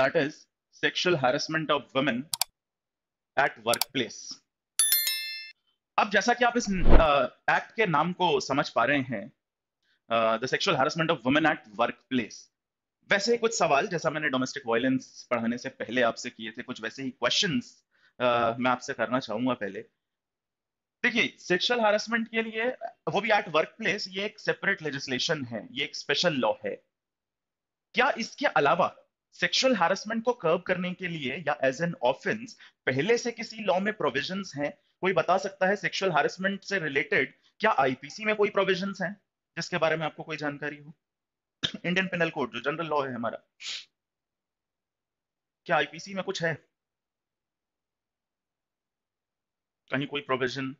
that is sexual harassment of women at workplace. अब जैसा कि आप इस एक्ट के नाम को समझ पा रहे हैं, the sexual harassment of women at work place, वैसे ही कुछ सवाल जैसा मैंने डोमेस्टिक वायलेंस पढ़ाने से पहले आपसे किए थे, कुछ वैसे ही क्वेश्चंस मैं आपसे करना चाहूंगा। पहले देखिए, सेक्सुअल हैरेसमेंट के लिए, वो भी एट वर्क प्लेस, ये एक सेपरेट लेजिस्लेशन है, ये एक स्पेशल लॉ है। क्या इसके अलावा सेक्सुअल हैरेसमेंट को कर्ब करने के लिए या एज एन ऑफेंस पहले से किसी लॉ में प्रोविजंस हैं? कोई बता सकता है सेक्सुअल हैरेसमेंट से रिलेटेड क्या आईपीसी में कोई प्रोविजंस हैं जिसके बारे में आपको कोई जानकारी हो? इंडियन पिनल कोड जो जनरल लॉ है हमारा, क्या आईपीसी में कुछ है, कहीं कोई प्रोविजन?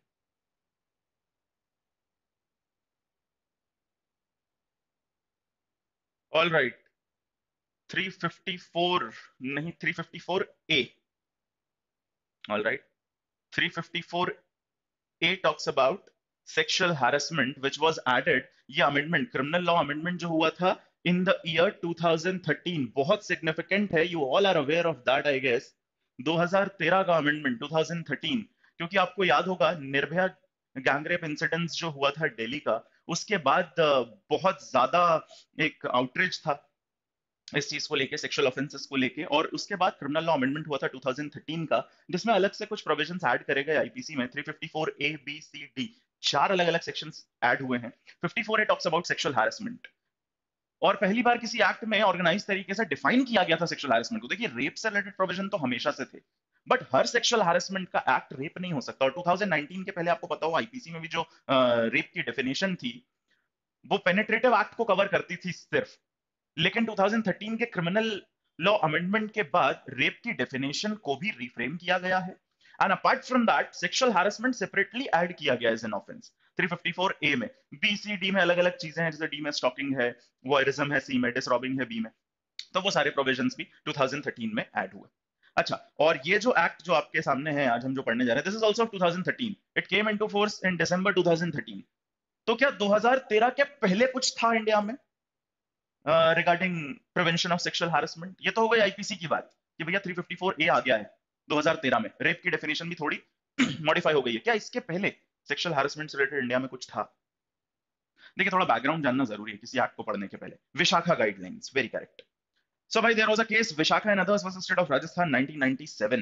ऑल राइट, 354 नहीं, 354 A. All right, 354 A talks about sexual harassment which was added, ये अमेंडमेंट, क्रिमिनल लॉ अमेंडमेंट जो हुआ था इन द ईयर 2013, बहुत सिग्निफिकेंट है, you all are aware of that I guess. 2013 का अमेंडमेंट 2013, क्योंकि आपको याद होगा निर्भया गैंगरेप इंसिडेंट्स जो हुआ था दिल्ली का, उसके बाद बहुत ज्यादा एक आउटरीच था इस चीज को लेके, सेक्सुअल ऑफेंसेस को लेके, और उसके बाद क्रिमिनल लॉ अमेंडमेंट हुआ था 2013 का, जिसमें अलग से कुछ प्रोविजंस ऐड करे गए आईपीसी में। 354 ए बी सी डी, चार अलग अलग सेक्शंस ऐड हुए हैं। 54 A talks about sexual harassment, और पहली बार किसी एक्ट में ऑर्गेनाइज तरीके से डिफाइन किया गया था सेक्सुअल हैरेसमेंट को। देखिए, रेप से रिलेटेड प्रोविजन तो हमेशा से थे, बट हर सेक्सुअल हैरेसमेंट का एक्ट रेप नहीं हो सकता। और 2019 के पहले आपको पता हो आईपीसी में भी जो रेप की डेफिनेशन थी वो पेनिट्रेटिव एक्ट को कवर करती थी सिर्फ, लेकिन 2013 के क्रिमिनल लॉ अमेंडमेंट के बाद रेप की डेफिनेशन को भी रिफ्रेम किया गया है। And apart from that sexual harassment separately add किया गया एज एन ऑफेंस 354 ए में। बी सी डी में अलग अलग चीजें हैं, जैसे डी में स्टॉकिंग है, वॉयरिज्म है, सी में डिसरॉबिंग है, बी में, तो वो सारे प्रोविजंस भी 2013 में ऐड हुए। अच्छा, और ये जो एक्ट जो आपके सामने है आज हम जो पढ़ने जा रहे हैं, this is also 2013, it came into force in December 2013। तो क्या 2013 के पहले कुछ था इंडिया में regarding prevention of sexual harassment? ये तो हो गई आईपीसी की बात कि भैया 354 ए आ गया है 2013 में, रेप की डेफिनेशन भी थोड़ी मॉडिफाई हो गई है। क्या इसके पहले सेक्सुअल हैरेसमेंट से रिलेटेड इंडिया में कुछ था? देखिए, थोड़ा बैकग्राउंड जानना जरूरी है किसी एक्ट को पढ़ने के पहले। Vishakha guidelines, very correct. So भाई, there was a case Vishakha and others versus state of Rajasthan 1997,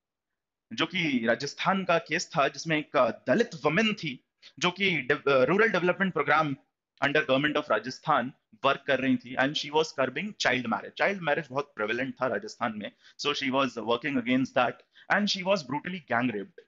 जो कि राजस्थान का केस था, जिसमें एक दलित वुमेन थी जो कि rural development programme under government of Rajasthan work कर रही थी, and she was curbing child marriage. Child marriage बहुत प्रेवलेंट था राजस्थान में, so she was working against that, and she was brutally gang raped.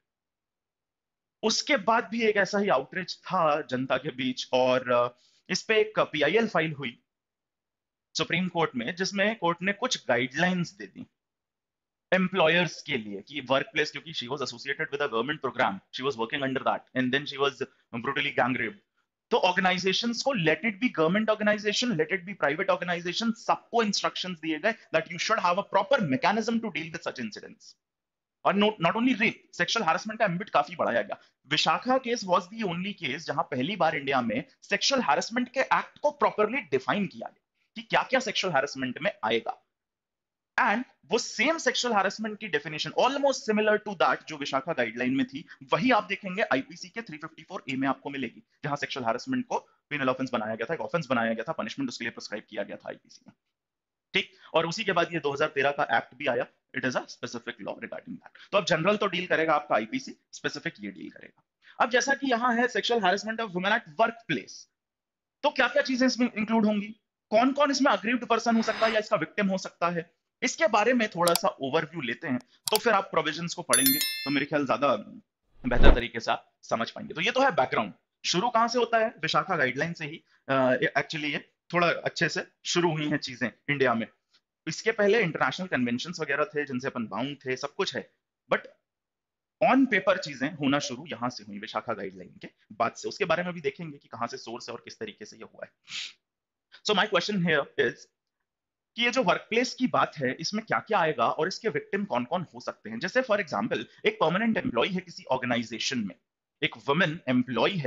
उसके बाद भी एक ऐसा ही आउटरीच था जनता के बीच, और इस पे एक पीआईएल फाइल हुई सुप्रीम कोर्ट में, जिसमें कोर्ट ने कुछ गाइडलाइंस दे दी एम्प्लॉयर्स के लिए कि वर्क प्लेस, क्योंकि she was associated with a government programme, she was working under that, and then she was brutally gang raped. तो ऑर्गेनाइजेशंस को, let it be government organisation, let it be private organisation, सबको instructions दिए गए that you should have a proper mechanism to deal with such incidents. और not only rape, sexual harassment का ambit काफी बढ़ाया गया। Vishakha case was the only case जहां पहली बार इंडिया में सेक्सुअल हैरेसमेंट के एक्ट को प्रॉपरली डिफाइन किया गया कि क्या क्या सेक्सुअल हैरेसमेंट में आएगा, एंड वो सेम सेक्सुअल हैरेसमेंट की definition almost similar to that जो विशाखा गाइडलाइन में थी, वही आप देखेंगे आईपीसी के 354 ए में आपको मिलेगी, जहां सेक्सुअल हैरेसमेंट को पेनल ऑफेंस बनाया गया था, एक ऑफेंस बनाया गया था, पनिशमेंट उसके लिए प्रिस्क्राइब किया गया था आईपीसी में। ठीक, और उसी के बाद ये 2013 का एक्ट भी आया, it is a specific law regarding that. तो अब जनरल तो डील करेगा आपका आईपीसी, स्पेसिफिक ये डील करेगा। अब जैसा कि यहां है sexual harassment of women at work place, तो क्या क्या चीजें इसमें इंक्लूड होंगी, कौन कौन इसमें अग्रीव्ड पर्सन हो सकता है या इसका विक्टिम हो सकता है, इसके बारे में थोड़ा सा ओवरव्यू लेते हैं, तो फिर आप प्रोविजंस को पढ़ेंगे तो मेरे ख्याल ज्यादा बेहतर तरीके से आप समझ पाएंगे। तो ये तो है बैकग्राउंड। शुरू कहां से होता है? विशाखा गाइडलाइन से ही एक्चुअली ये थोड़ा अच्छे से शुरू हुई हैं चीजें इंडिया में। इसके पहले इंटरनेशनल कन्वेंशंस वगैरह थे जिनसे अपन बाउंड थे, सब कुछ है, बट ऑन पेपर चीजें होना शुरू यहां से हुई विशाखा गाइडलाइन के बाद से। उसके बारे में भी देखेंगे कि कहां से सोर्स है और किस तरीके से ये हुआ है। So my question here is कि ये जो वर्कप्लेस की बात है इसमें क्या क्या आएगा और इसके विक्टिम कौन कौन हो सकते हैं। जैसे फॉर एग्जांपल एक परमानेंट एम्प्लॉय है किसी ऑर्गेनाइजेशन में, एक वुमेन एम्प्लॉय है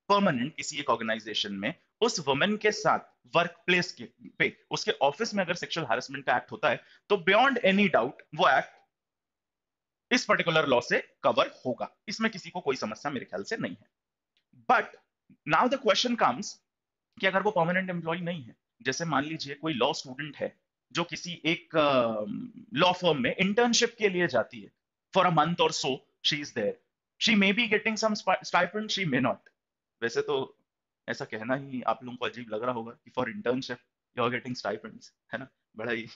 परमानेंट किसी एक ऑर्गेनाइजेशन में उस वुमेन के साथ वर्क प्लेस के पे उसके ऑफिस में अगर सेक्सुअल हैरेसमेंट का एक्ट होता है तो बियॉन्ड एनी डाउट वो एक्ट इस पर्टिकुलर लॉ से कवर होगा, इसमें किसी को कोई समस्या मेरे ख्याल से नहीं है। But now the question comes कि अगर वो परमानेंट एम्प्लॉय नहीं है, जैसे मान लीजिए कोई लॉ स्टूडेंट है जो किसी एक लॉ फर्म में इंटर्नशिप के लिए जाती है फॉर अ मंथ और so, she is there, she may be getting some stipend, she may not. वैसे तो ऐसा कहना ही आप लोगों को अजीब लग रहा होगा कि for internship you are getting stipends, है ना? बड़ा ही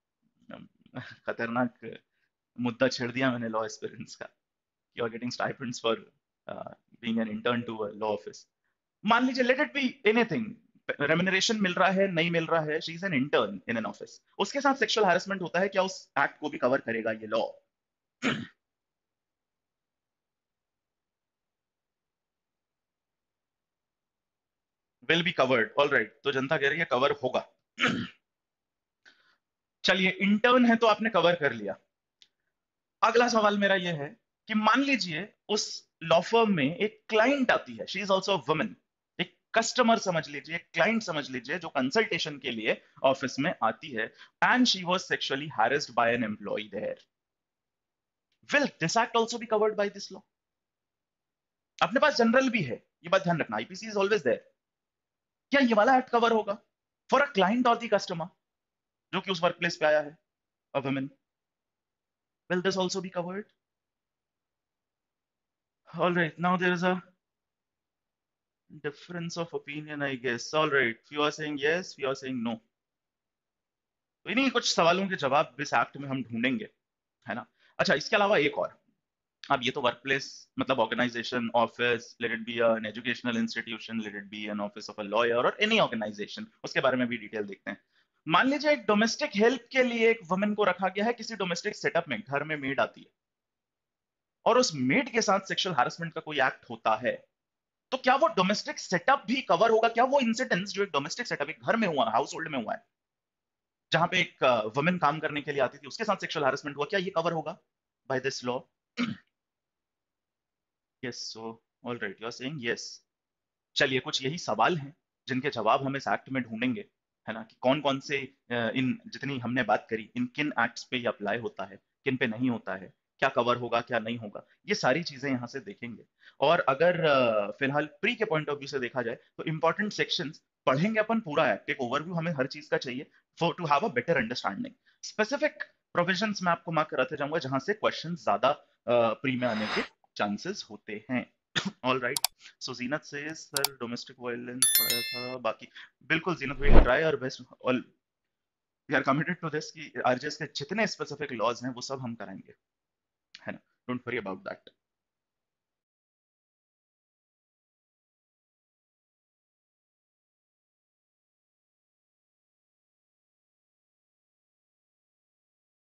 खतरनाक मुद्दा छेड़ दिया मैंने लॉ एस्पिरेंट्स का। You are getting stipends for being an intern to a law office. मान लीजिए let it be anything, remuneration मिल रहा है नहीं मिल रहा है, she is an intern in an office, उसके साथ सेक्सुअल हैरेसमेंट होता है, क्या उस एक्ट को भी कवर करेगा ये law? Will be covered, all right, तो जनता कह रही है कवर होगा। चलिए इंटर्न है तो आपने कवर कर लिया। अगला सवाल मेरा यह है कि मान लीजिए उस लॉ फर्म में एक क्लाइंट आती है, शी इज ऑल्सो वुमन, एक कस्टमर समझ लीजिए, एक क्लाइंट समझ लीजिए, जो कंसल्टेशन के लिए ऑफिस में आती है, and she was sexually harassed by an employee there, will this act also be covered by this law? अपने पास जनरल भी है, ये बात ध्यान रखना, आईपीसी इज ऑलवेज देयर। क्या ये वाला एक्ट कवर होगा फॉर अ क्लाइंट और द कस्टमर जो कि उस वर्क प्लेस पे आया है, a woman? Will this also be covered? All right, now there is a difference of opinion, I guess. All right, few are saying yes, few are saying no. तो इन्हीं कुछ सवालों के जवाब इस एक्ट में हम ढूंढेंगे, है ना? अच्छा, इसके अलावा एक और, अब ये तो वर्क प्लेस मतलब organisation, office, let it be an educational institution, let it be an office of a lawyer और एनी ऑर्गेनाइजेशन, उसके बारे में भी डिटेल देखते हैं। मान लीजिए एक डोमेस्टिक हेल्प के लिए एक वुमन को रखा गया है किसी डोमेस्टिक सेटअप में, घर में मेड आती है और उस मेड के साथ सेक्सुअल हैरेसमेंट का कोई एक्ट होता है, तो क्या वो डोमेस्टिक सेटअप भी कवर होगा? क्या वो इंसिडेंट्स जो एक डोमेस्टिक सेटअप, एक घर में हुआ, हाउस होल्ड में हुआ है, जहां पे एक वुमेन काम करने के लिए आती थी, उसके साथ सेक्सुअल हैरेसमेंट हुआ, क्या ये कवर होगा by this law? Yes, so all right, you are saying yes. चलिए कुछ यही सवाल हैं जिनके जवाब हम इस एक्ट में ढूंढेंगे, है ना, कि कौन कौन से इन जितनी हमने बात करी इन किन एक्ट्स पे ये अप्लाई होता है, किन पे नहीं होता है, क्या कवर होगा क्या नहीं होगा, ये सारी चीजें यहाँ से देखेंगे। और अगर फिलहाल प्री के पॉइंट ऑफ व्यू से देखा जाए तो इंपॉर्टेंट सेक्शंस पढ़ेंगे अपन, पूरा एक्ट, एक ओवरव्यू हमें हर चीज का चाहिए for to have a better understanding. Specific provisions में आपको मार्क कराते जाऊंगा जहां से क्वेश्चन ज्यादा प्री में आने के चांसेस होते हैं। ऑल राइट, सो जीनत से सर डोमेस्टिक वायलेंस पढ़ाया था बाकी, बिल्कुल Zeenat, will try our best, all we are committed to this कि आरजेएस के जितने स्पेसिफिक लॉज हैं वो सब हम कराएंगे, है ना? Don't worry about that.